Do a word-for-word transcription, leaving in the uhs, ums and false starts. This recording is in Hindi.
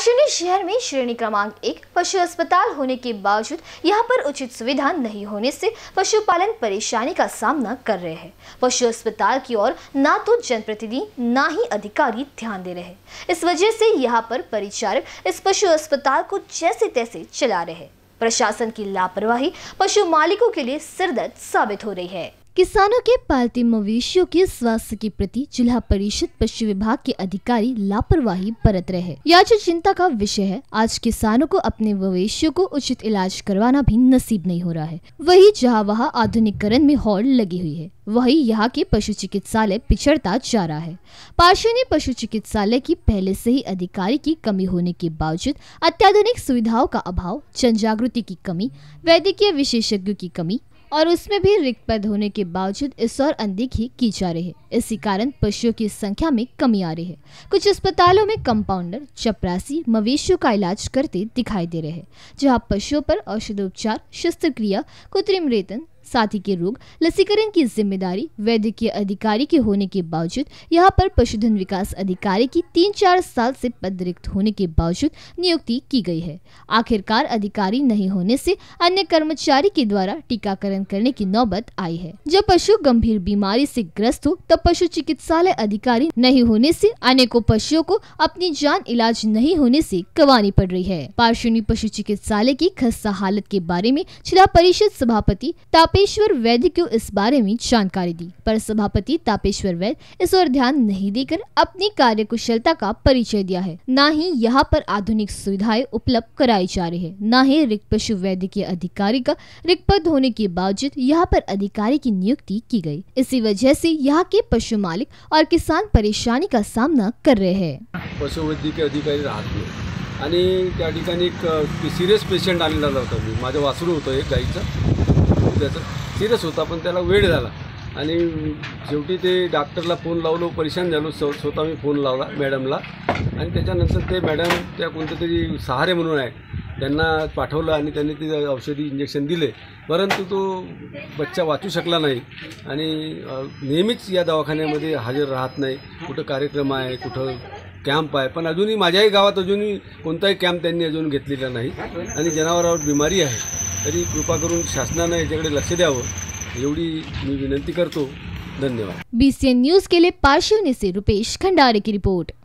पार्श्वनी शहर में श्रेणी क्रमांक एक पशु अस्पताल होने के बावजूद यहां पर उचित सुविधा नहीं होने से पशुपालन परेशानी का सामना कर रहे हैं। पशु अस्पताल की ओर ना तो जनप्रतिनिधि ना ही अधिकारी ध्यान दे रहे हैं। इस वजह से यहां पर परिचारक इस पशु अस्पताल को जैसे तैसे चला रहे हैं। प्रशासन की लापरवाही पशु मालिकों के लिए सिरदर्द साबित हो रही है। किसानों के पालतू मवेशियों के स्वास्थ्य के प्रति जिला परिषद पशु विभाग के अधिकारी लापरवाही बरत रहे हैं। यह जो चिंता का विषय है, आज किसानों को अपने मवेशियों को उचित इलाज करवाना भी नसीब नहीं हो रहा है। वही जहां वहां आधुनिकीकरण में होड़ लगी हुई है, वही यहाँ के पशु चिकित्सालय पिछड़ता जा रहा है। पार्श्वनी पशु चिकित्सालय की पहले से ही अधिकारी की कमी होने के बावजूद अत्याधुनिक सुविधाओं का अभाव, जन जागृति की कमी, वैद्यकीय विशेषज्ञों की कमी और उसमें भी रिक्त पद होने के बावजूद इस और अनदेखी की जा रही है। इसी कारण पशुओं की संख्या में कमी आ रही है। कुछ अस्पतालों में कंपाउंडर, चपरासी मवेशियों का इलाज करते दिखाई दे रहे हैं, जहां पशुओं पर औषधोपचार, शस्त्रक्रिया, कृत्रिम रेतन, साथी के रोग, लसीकरण की जिम्मेदारी वैद्यकीय अधिकारी के होने के बावजूद यहाँ पर पशुधन विकास अधिकारी की तीन चार साल से पद रिक्त होने के बावजूद नियुक्ति की गई है। आखिरकार अधिकारी नहीं होने से अन्य कर्मचारी के द्वारा टीकाकरण करने की नौबत आई है। जब पशु गंभीर बीमारी से ग्रस्त हो तब पशु चिकित्सालय अधिकारी नहीं होने से अनेकों पशुओं को अपनी जान इलाज नहीं होने से गंवानी पड़ रही है। पार्श्वनी पशु चिकित्सालय की खस्ता हालत के बारे में जिला परिषद सभापति तापेश्वर वैद्य को इस बारे में जानकारी दी, पर सभापति तापेश्वर वैद्य इस ओर ध्यान नहीं देकर अपनी कार्यकुशलता का परिचय दिया है। न ही यहाँ पर आधुनिक सुविधाएं उपलब्ध कराई जा रही है, न ही रिक्त पशु वैद्य के अधिकारी का रिक्त पद होने के बावजूद यहाँ पर अधिकारी की नियुक्ति की गई। इसी वजह से यहाँ के पशु मालिक और किसान परेशानी का सामना कर रहे हैं। पशु वैद्यकीय अधिकारी राहत नाही आणि त्या ठिकाणी एक सिरियस पेशंट आलेला होता। मी माझं वासरू होतं एक गाईचं, त्याचं सिरियस होता पण त्याला वेळ झाला आणि शेवटी ते डॉक्टरला फोन लावलो, परेशान झालो। स्वतः मी फोन लावला मॅडमला आणि त्याच्यानंतर ते मॅडम त्या कोणत्या तरी सहारे म्हणून आहे त्यांना पाठवलं आणि त्यांनी ते औषधी इंजेक्शन दिले, परंतु तो बच्चा वाचू शकला नाही आणि नेहमीच या दवाखान्यामध्ये हजर राहत नाही। कुठं कार्यक्रम आहे, कुठं कॅम्प आहे, पण अजूनही माझ्याही गावात अजूनही कोणताही कॅम्प त्यांनी अजून घेतलेला नाही आणि जनावरांवर बिमारी आहे, तरी कृपा करून शासनाने याच्याकडे लक्ष द्यावं एवढी मी विनंती करतो। धन्यवाद। बीसीएन न्यूज के लिए पार्श्वनी से रुपेश खंडारे की रिपोर्ट।